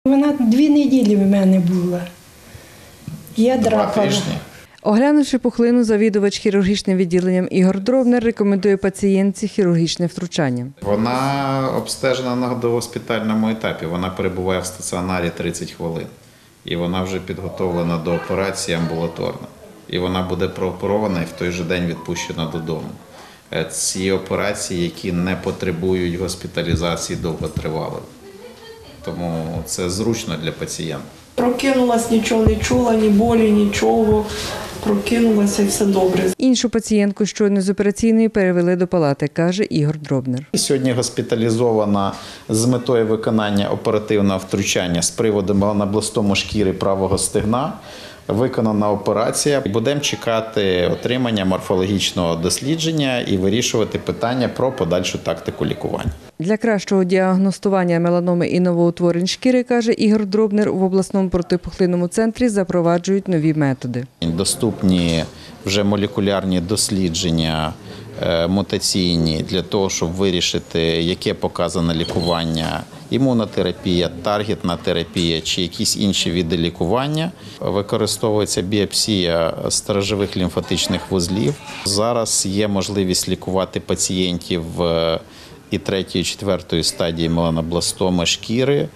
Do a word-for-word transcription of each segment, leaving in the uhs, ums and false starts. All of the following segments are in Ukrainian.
Вона дві неділі в мене була. Я драпала. Оглянувши пухлину, завідувач хірургічним відділенням Ігор Дробнер рекомендує пацієнтці хірургічне втручання. Вона обстежена на догоспітальному етапі, вона перебуває в стаціонарі тридцять хвилин. І вона вже підготовлена до операції амбулаторно. І вона буде прооперована і в той же день відпущена додому. Ці операції, які не потребують госпіталізації довготривалої. Тому це зручно для пацієнта. Прокинулась, нічого не чула, ні болі, нічого. Прокинулася і все добре. Іншу пацієнтку щойно з операційної перевели до палати, каже Ігор Дробнер. Сьогодні госпіталізована з метою виконання оперативного втручання з приводу меланобластому шкіри правого стегна. Виконана операція. Будемо чекати отримання морфологічного дослідження і вирішувати питання про подальшу тактику лікування. Для кращого діагностування меланоми і новоутворень шкіри, каже Ігор Дробнер, в обласному протипухлинному центрі запроваджують нові методи. Доступні вже молекулярні дослідження мутаційні для того, щоб вирішити, яке показане лікування, імунотерапія, таргетна терапія чи якісь інші види лікування. Використовується біопсія сторожових лімфатичних вузлів. Зараз є можливість лікувати пацієнтів і третьої, і четвертої стадії меланобластоми шкіри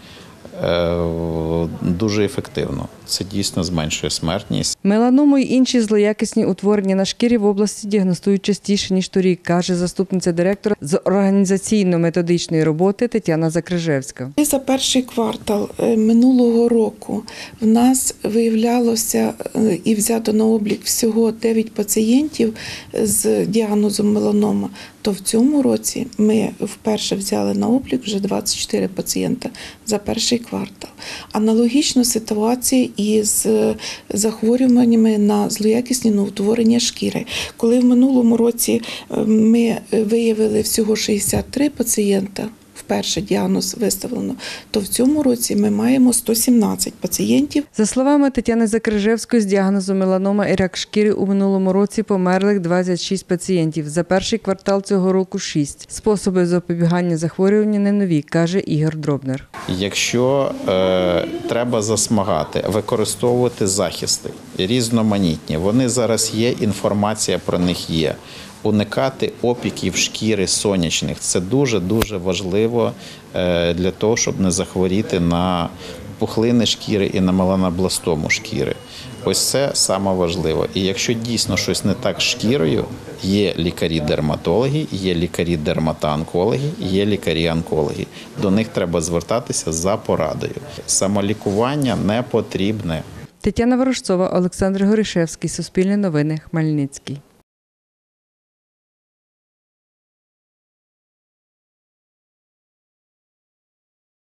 дуже ефективно. Це дійсно зменшує смертність. Меланому й інші злоякісні утворення на шкірі в області діагностують частіше, ніж торік, каже заступниця директора з організаційно-методичної роботи Тетяна Закрижевська. За перший квартал минулого року в нас виявлялося і взято на облік всього дев'ять пацієнтів з діагнозом меланома, то в цьому році ми вперше взяли на облік вже двадцять чотири пацієнта за перший квартал. Аналогічна ситуація із захворюваннями на злоякісні новоутворення шкіри. Коли в минулому році ми виявили всього шістдесят три пацієнта, вперше діагноз виставлено, то в цьому році ми маємо сто сімнадцять пацієнтів. За словами Тетяни Закрижевської, з діагнозом меланома і рак шкіри у минулому році померлих двадцять шість пацієнтів. За перший квартал цього року – шість. Способи запобігання захворювання не нові, каже Ігор Дробнер. Якщо е, треба засмагати, використовувати захисти різноманітні, вони зараз є, інформація про них є. Уникати опіків шкіри сонячних – це дуже-дуже важливо для того, щоб не захворіти на пухлини шкіри і на меланобластому шкіри. Ось це саме важливо. І якщо дійсно щось не так з шкірою, є лікарі-дерматологи, є лікарі-дерматоонкологи, є лікарі-онкологи. До них треба звертатися за порадою. Самолікування не потрібне. Тетяна Ворожцова, Олександр Горішевський, Суспільне новини, Хмельницький.